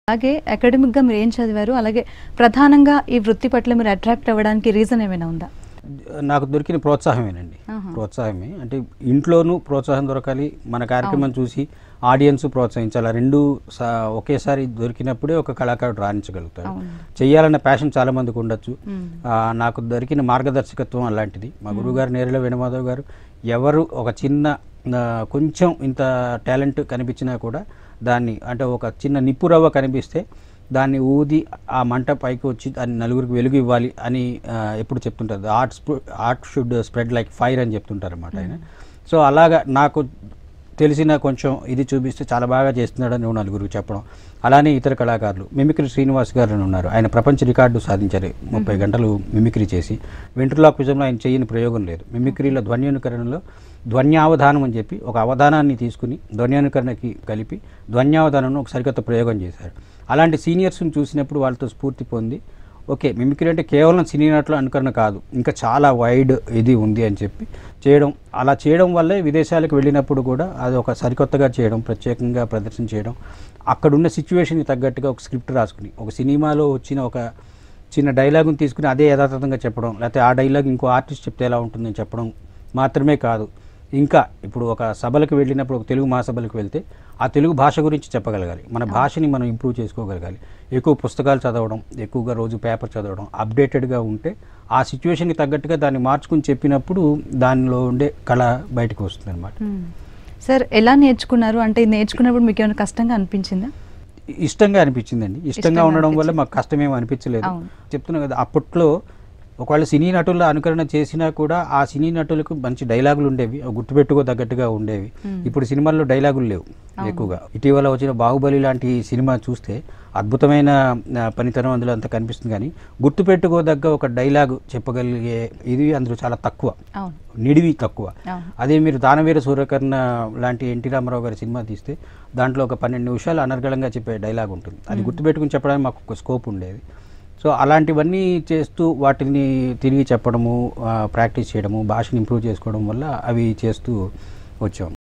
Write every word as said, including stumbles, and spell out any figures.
అలాగే అకాడమిక్గా మీరు ఏం చదివారు? అలాగే ప్రధానంగా ఈ వృత్తి పట్ల మీరు అట్రాక్ట్ అవ్వడానికి రీజన్ ఏమైనా ఉందా? నాకు దొరికిన ప్రోత్సాహమేనండి. ప్రోత్సాహమే అంటే ఇంట్లోనూ ప్రోత్సాహం దొరకాలి, మన కార్యక్రమం చూసి ఆడియన్స్ ప్రోత్సహించాలి. రెండు ఒకేసారి దొరికినప్పుడే ఒక కళాకారుడు రాణించగలుగుతాడు. చెయ్యాలన్న ప్యాషన్ చాలా మందికి ఉండొచ్చు. నాకు దొరికిన మార్గదర్శకత్వం అలాంటిది. మా గురువుగారు నేరేళ్ల వేణుమాధవ్ గారు ఎవరు ఒక చిన్న కొంచెం ఇంత టాలెంట్ కనిపించినా కూడా దాన్ని అంటే ఒక చిన్న నిప్పురవ్వ కనిపిస్తే దాన్ని ఊది ఆ మంట పైకి వచ్చి దాన్ని నలుగురికి వెలుగు ఇవ్వాలి అని ఎప్పుడు చెప్తుంటారు. Art art should spread like fire అని చెప్తుంటారు అన్నమాట ఆయన. సో అలాగా నాకు తెలిసిన కొంచెం ఇది చూపిస్తే చాలా బాగా చేస్తున్నాడని నలుగురికి చెప్పడం. అలానే ఇతర కళాకారులు మిమిక్రీ శ్రీనివాస్ గారు అని ఉన్నారు. ఆయన ప్రపంచ రికార్డు సాధించారు. ముప్పై గంటలు మిమిక్రీ చేసి. వెంట్రులాక్విజంలో ఆయన చేయని ప్రయోగం లేదు. మిమిక్రీలో ధ్వన్యానుకరణలో ధ్వన్యావధానం అని చెప్పి ఒక అవధానాన్ని తీసుకుని ధ్వన్యానుకరణకి కలిపి ధ్వన్యావధానం ఒక సరికొత్త ప్రయోగం చేశారు. అలాంటి సీనియర్స్ని చూసినప్పుడు వాళ్ళతో స్ఫూర్తి పొంది ఓకే మిమిక్రీ అంటే కేవలం సినీ నటుల అనుకరణ కాదు, ఇంకా చాలా వైడ్ ఇది ఉంది అని చెప్పి చేయడం. అలా చేయడం వల్లే విదేశాలకు వెళ్ళినప్పుడు కూడా అది ఒక సరికొత్తగా చేయడం, ప్రత్యేకంగా ప్రదర్శన చేయడం, అక్కడున్న సిచ్యువేషన్కి తగ్గట్టుగా ఒక స్క్రిప్ట్ రాసుకుని ఒక సినిమాలో వచ్చిన ఒక చిన్న డైలాగుని తీసుకుని అదే యథాతథంగా చెప్పడం, లేకపోతే ఆ డైలాగ్ ఇంకో ఆర్టిస్ట్ చెప్తే ఎలా ఉంటుందని చెప్పడం మాత్రమే కాదు, ఇంకా ఇప్పుడు ఒక సభలకు వెళ్ళినప్పుడు ఒక తెలుగు మహాసభలకు వెళ్తే ఆ తెలుగు భాష గురించి చెప్పగలగాలి, మన భాషని మనం ఇంప్రూవ్ చేసుకోగలగాలి. ఎక్కువ పుస్తకాలు చదవడం, ఎక్కువగా రోజు పేపర్ చదవడం, అప్డేటెడ్గా ఉంటే ఆ సిచ్యువేషన్కి తగ్గట్టుగా దాన్ని మార్చుకుని చెప్పినప్పుడు దానిలో ఉండే కళ బయటకు వస్తుంది అనమాట. సార్ ఎలా నేర్చుకున్నారు? అంటే నేర్చుకున్నప్పుడు మీకు ఏమైనా కష్టంగా అనిపించిందా? ఇష్టంగా అనిపించిందండి. ఇష్టంగా ఉండడం వల్ల మాకు కష్టమేమో అనిపించలేదు. చెప్తున్నాం కదా, అప్పట్లో ఒకవేళ సినీ నటుల అనుకరణ చేసినా కూడా ఆ సినీ నటులకు మంచి డైలాగులు ఉండేవి, గుర్తుపెట్టుకోదగ్గట్టుగా ఉండేవి. ఇప్పుడు సినిమాల్లో డైలాగులు లేవు ఎక్కువగా. ఇటీవల వచ్చిన బాహుబలి లాంటి సినిమా చూస్తే అద్భుతమైన పనితనం అందులో అంతా కనిపిస్తుంది, కానీ గుర్తుపెట్టుకోదగ్గ ఒక డైలాగు చెప్పగలిగే ఇది అందులో చాలా తక్కువ, నిడివి తక్కువ. అదే మీరు దానవీర సూర్యకర్ణ లాంటి ఎన్టీ రామారావు గారి సినిమా తీస్తే దాంట్లో ఒక పన్నెండు నిమిషాలు అనర్గళంగా చెప్పే డైలాగ్ ఉంటుంది. అది గుర్తుపెట్టుకుని చెప్పడానికి మాకు ఒక స్కోప్ ఉండేది. సో అలాంటివన్నీ చేస్తూ వాటిని తిరిగి చెప్పడము, ప్రాక్టీస్ చేయడము, భాషను ఇంప్రూవ్ చేసుకోవడం వల్ల అవి చేస్తూ వచ్చాము.